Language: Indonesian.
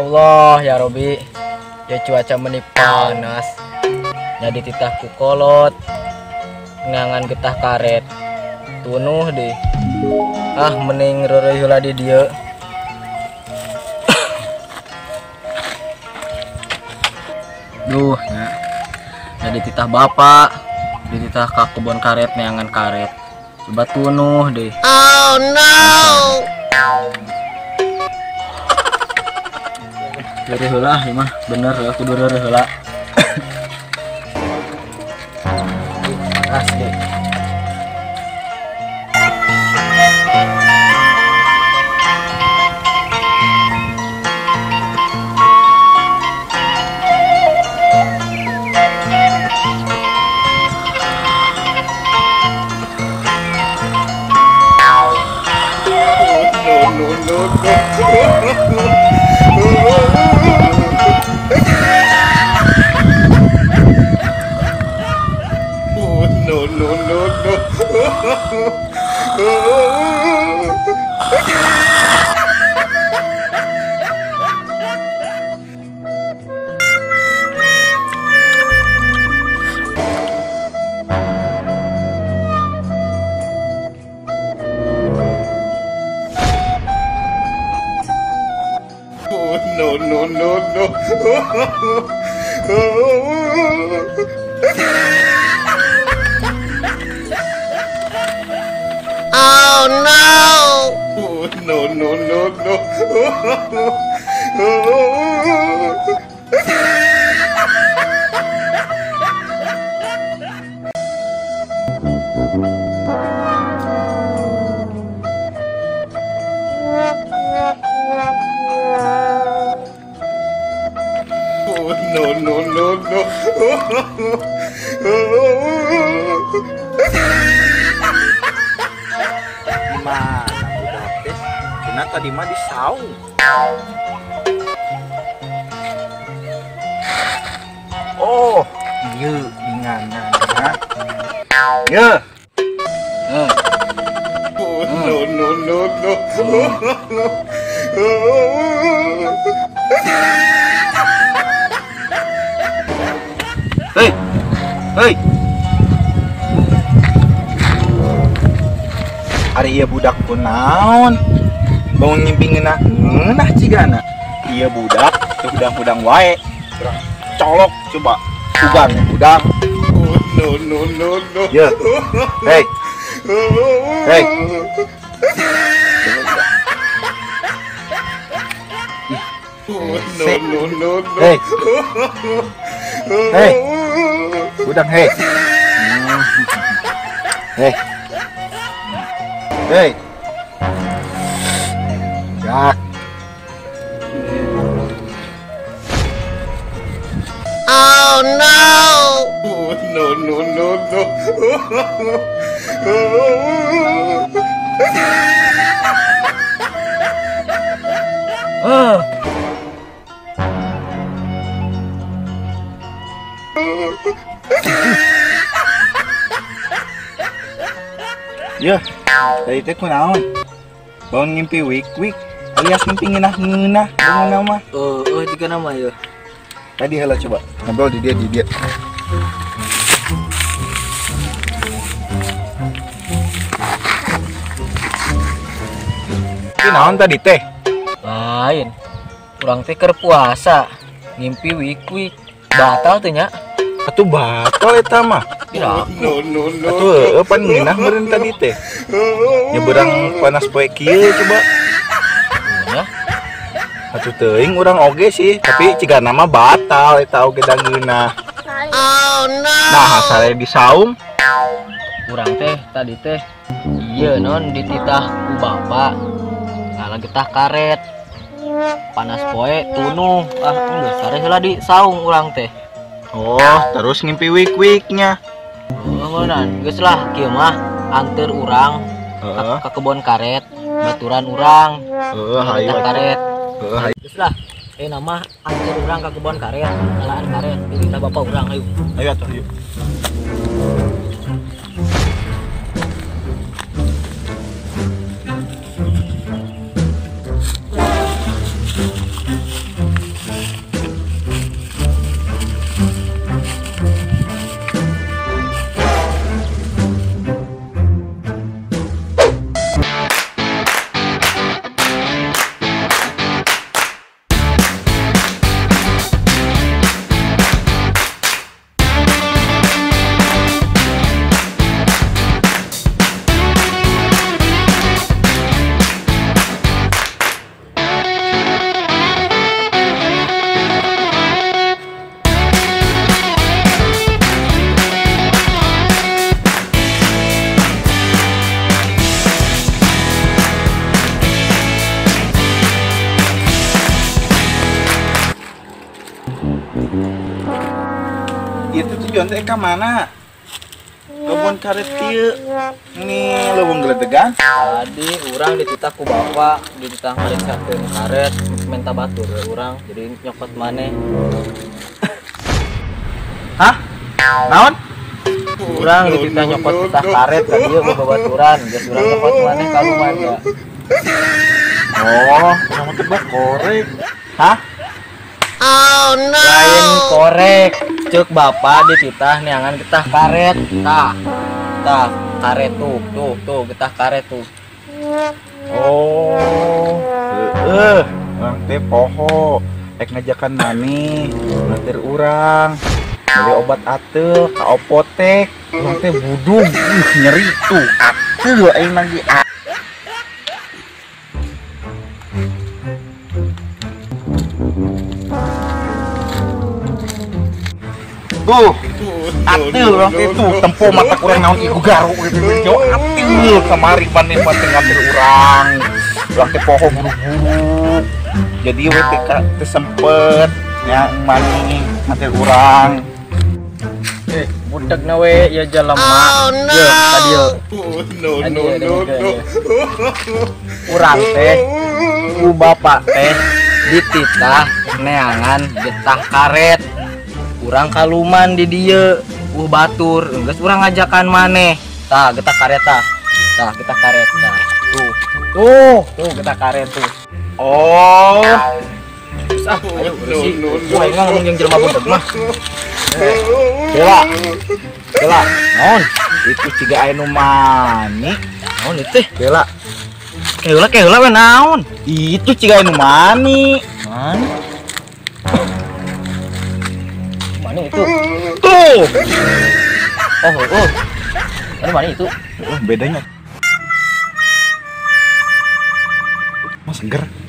Allah ya Robi, ya cuaca meni panas, jadi titah ku kolot, ngangan getah karet, tunuh deh. Mending roroi heula di dieu. Duh, ya. Jadi titah bapak, di titah ka kebun karet neangan karet. Coba tunuh deh. Oh no. Dari heula mah bener aku kudu dari heula. Asli. Gimana udah teh? Cina tadi mah di saung. Oh, iya ingana. Ya. Hei. Ari ieu budak pun naon? Bangun ngimpi ngeunah cigana. Ieu budak teu udang-udang wae. Colok coba ugang udang. No. Ya. Hei. No. Hei. Udang hei. Hei. Jak. Oh no. No. Ya, tadi teh kunaon? Bangun ngimpi wik alias ngimpi ngeunah bangun nama. Tiga nama ya. Tadi heula coba ngobrol di dia. Ini naon tadi teh? Lain. Urang teh keur puasa, ngimpi wik batal teh nya. Atuh batal eta mah. Kira Atuh pan ngeunah meureun tadi teh. Nyeberang panas poe kieu coba. ya. Atuh teuing urang oge sih, tapi ciga nama batal eta oge da ngeunah. Oh no. Nah, sare di saung. Urang teh tadi teh ieu non dititah ku bapak. Ngalah getah karet. Panas poe tunuh. Geus sare heula di saung urang teh. Oh, terus ngimpi wik-wiknya. Ngonan, geus lah kieu mah anteur urang ka kebon karet, baturan urang. Hayu Karet. hayu. Geus lah. Nama anteur urang ka kebon karet, ngalaan karet, dititah bapak urang ayo. Ayo atuh yuk. tujuan teh ka mana? Kebun karet ieu. Nih leuweung geledegan. Tadi urang dititah ku bapak, dititah mariksakeun karet, minta batur urang jadi nyokot maneh. Hah? Naon? Urang dititah nyokot titah karet ka dieu babaturan, geus urang nyokot maneh kaluman ya. Oh, kamu teh korek. Hah? Oh no! Lain korek, cek bapak dititah neangan getah karet, tah karet tuh getah karet tuh. Oh, orang teh poho, rek ngajakan mani, nantir urang, beli obat ateu, ka apotek, orang teh budung, nyeri tuh, ateu aing lagi. Tuh, ateu orang teh tuh, tempo mata kurang naon iku garu gitu, jo ateu kamari paneh ngambil urang. Orang teh poho buru-buru, jadi we teh sempet nya mani nganter urang. Budegna we ya jelema. Oh no! Ye, tadi ye. Urang teh ku bapak teh dititah neangan getah karet. Urang kaluman di dieu, batur, geus urang ngajakan maneh. Tah getah karet tah. Tah getah karet tah. Tuh getah karet tuh. Oh, Ayo bersih. Wah, ini ngomong yang jelema budeg mah. Bela, naon? Itu ciga aya nu mani. Naon itu? Bela, Keula we naon? itu ciga aya nu mani. Mana? Mana itu? Tuh. Oh. Ini mana itu? Bedanya. Mas seger.